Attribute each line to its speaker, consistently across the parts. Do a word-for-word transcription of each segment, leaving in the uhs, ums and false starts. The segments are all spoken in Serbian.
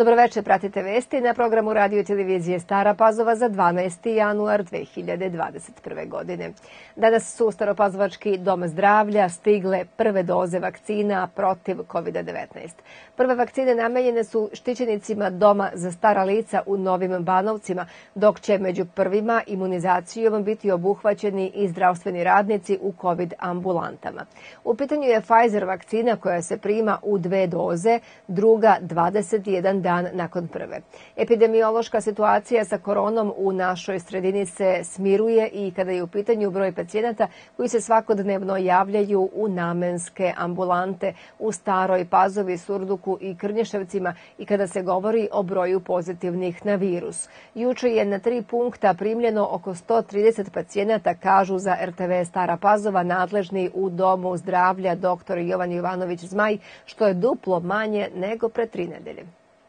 Speaker 1: Dobroveče, pratite vesti na programu radio i televizije Stara Pazova za dvanaesti januar dve hiljade dvadeset prve. godine. Danas su u Staropazovački dom zdravlja stigle prve doze vakcina protiv kovid devetnaest. Prve vakcine namenjene su štićenicima doma za stara lica u Novim Banovcima, dok će među prvima imunizacijom biti obuhvaćeni i zdravstveni radnici u kovid ambulantama. U pitanju je Pfizer vakcina koja se prima u dve doze, druga dvadeset jedan dan nakon prve. Epidemiološka situacija sa koronom u našoj sredini se smiruje i kada je u pitanju broj pacijenata koji se svakodnevno javljaju u namenske ambulante u Staroj Pazovi, Surduku i Krnješevcima i kada se govori o broju pozitivnih na virus. Juče je na tri punkta primljeno oko sto trideset pacijenata, kažu za er te ve Stara Pazova nadležni u Domu zdravlja doktor Jovan Jovanović Zmaj, što je duplo manje nego pre tri nedelje.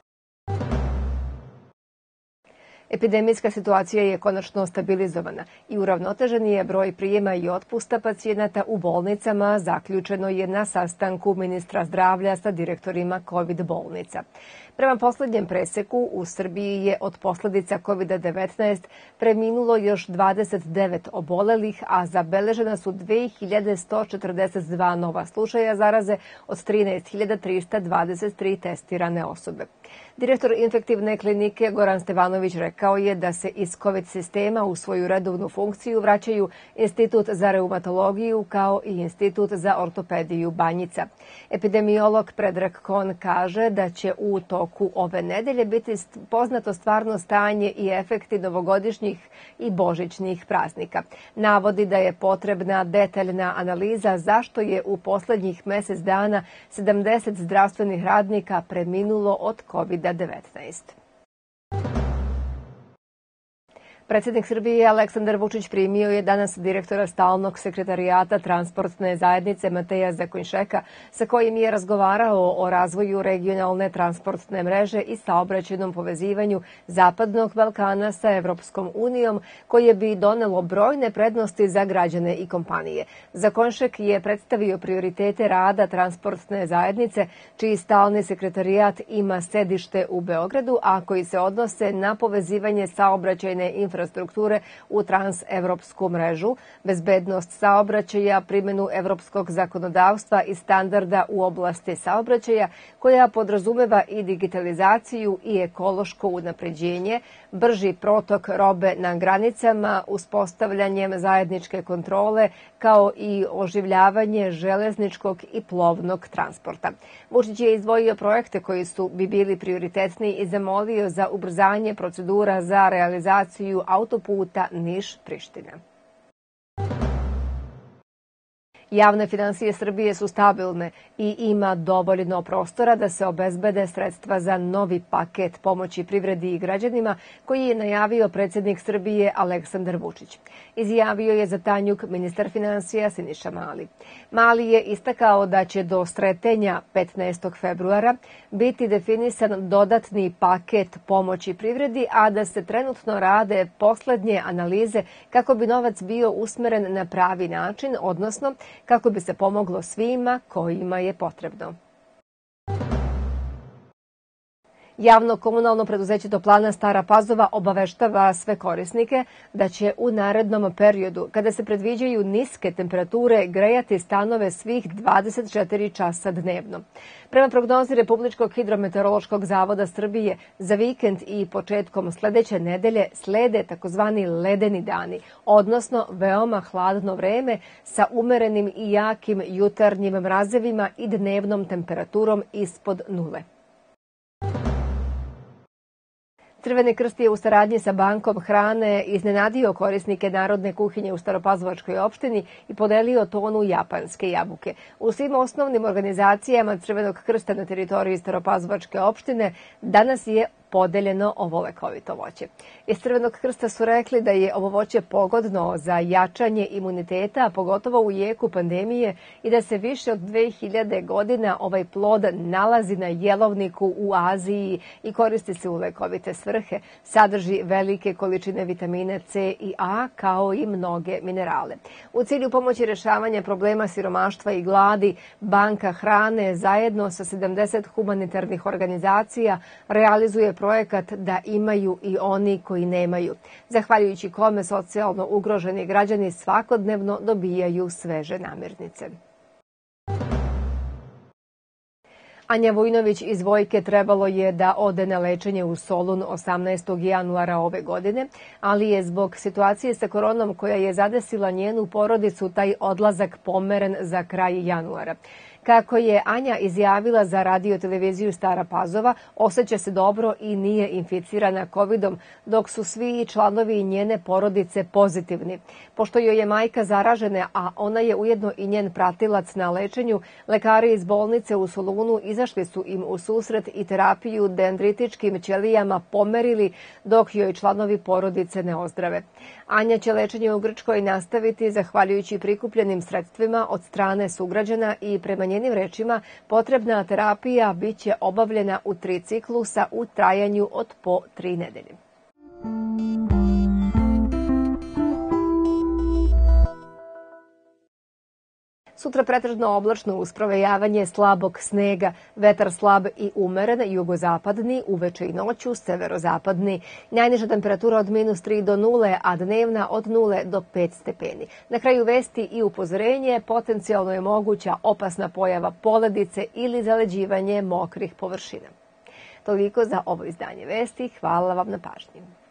Speaker 1: Epidemijska situacija je konačno stabilizovana i uravnotežen je broj prijema i otpusta pacijenata u bolnicama, zaključeno je na sastanku ministra zdravlja sa direktorima kovid bolnica. Prema poslednjem preseku, u Srbiji je od posledica kovid devetnaest preminulo još dvadeset devet obolelih, a zabeležena su dve hiljade sto četrdeset dva nova slučaja zaraze od trinaest hiljada trista dvadeset tri testirane osobe. Direktor infektivne klinike Goran Stevanović rekao je da se iz kovid sistema u svoju redovnu funkciju vraćaju Institut za reumatologiju kao i Institut za ortopediju Banjica. Epidemiolog Predrag Kon kaže da će u toku ove nedelje biti poznato stvarno stanje i efekti novogodišnjih i božićnih praznika. Navodi da je potrebna detaljna analiza zašto je u poslednjih mesec dana sedamdeset zdravstvenih radnika preminulo od kovid devetnaest. Predsjednik Srbije Aleksandar Vučić primio je danas direktora stalnog sekretarijata transportne zajednice Mateja Zakonjšeka, sa kojim je razgovarao o razvoju regionalne transportne mreže i saobraćajnom povezivanju Zapadnog Balkana sa Evropskom unijom, koje bi donelo brojne prednosti za građane i kompanije. Zakonjšek je predstavio prioritete rada transportne zajednice, čiji stalni sekretarijat ima sedište u Beogradu, a koji se odnose na povezivanje saobraćajne infrastrukture infrastrukture u transevropsku mrežu, bezbednost saobraćaja, primjenu evropskog zakonodavstva i standarda u oblasti saobraćaja, koja podrazumeva i digitalizaciju i ekološko unapređenje, brži protok robe na granicama, uspostavljanjem zajedničke kontrole, kao i oživljavanje železničkog i plovnog transporta. Vučić je izdvojio projekte koji su bi bili prioritetni i zamolio za ubrzanje procedura za realizaciju autoputa Niš-Priština. Javne finansije Srbije su stabilne i ima dovoljno prostora da se obezbede sredstva za novi paket pomoći privredi i građanima koji je najavio predsjednik Srbije Aleksandar Vučić. Izjavio je za Tanjuk ministar finansija Siniša Mali. Mali je istakao da će do sretenja petnaestog februara biti definisan dodatni paket pomoći privredi, a da se trenutno rade poslednje analize kako bi novac bio usmeren na pravi način, odnosno kako bi se pomoglo svima kojima je potrebno. Javno komunalno preduzeće Toplana Stara Pazova obaveštava sve korisnike da će u narednom periodu, kada se predviđaju niske temperature, grejati stanove svih dvadeset četiri časa dnevno. Prema prognozi Republičkog hidrometeorološkog zavoda Srbije, za vikend i početkom sledeće nedelje slede takozvani ledeni dani, odnosno veoma hladno vreme sa umerenim i jakim jutarnjim mrazevima i dnevnom temperaturom ispod nule. Crveni krst je u saradnji sa Bankom hrane iznenadio korisnike narodne kuhinje u Staropazovačkoj opštini i podelio tonu japanske jabuke. U svim osnovnim organizacijama Crvenog krsta na teritoriji Staropazovačke opštine danas je podeljeno ovo lekovito voće. Iz Crvenog krsta su rekli da je ovo voće pogodno za jačanje imuniteta, pogotovo u jeku pandemije, i da se više od dve hiljade godina ovaj plod nalazi na jelovniku u Aziji i koristi se u lekovite svrhe. Sadrži velike količine vitamina C i A, kao i mnoge minerale. U cilju pomoći rešavanja problema siromaštva i gladi, Banka hrane zajedno sa sedamdeset humanitarnih organizacija realizuje projekat Da imaju i oni koji nemaju, zahvaljujući kome socijalno ugroženi građani svakodnevno dobijaju sveže namirnice. Anja Vujnović iz Vojke trebalo je da ode na lečenje u Solun osamnaestog januara ove godine, ali je zbog situacije sa koronom koja je zadesila njenu porodicu taj odlazak pomeren za kraj januara. Kako je Anja izjavila za radio televiziju Stara Pazova, osjeća se dobro i nije inficirana kovidom, dok su svi članovi njene porodice pozitivni. Pošto joj je majka zaražena, a ona je ujedno i njen pratilac na lečenju, lekari iz bolnice u Solunu izašli su im u susret i terapiju dendritičkim ćelijama pomerili, dok joj članovi porodice ne ozdrave. Anja će lečenje u Grčkoj nastaviti zahvaljujući prikupljenim sredstvima od strane sugrađana i prema njenim rečima potrebna terapija biće obavljena u tri ciklusa u trajanju od po tri nedelje. Sutra pretežno oblačno uz provejavanje slabog snega, vetar slab i umeren, jugozapadni, uveče i noću, severozapadni. Najniža temperatura od minus tri do nule, a dnevna od nule do pet stepeni. Na kraju vesti i upozorenje, potencijalno je moguća opasna pojava poledice ili zaleđivanje mokrih površina. Toliko za ovo izdanje vesti. Hvala vam na pažnji.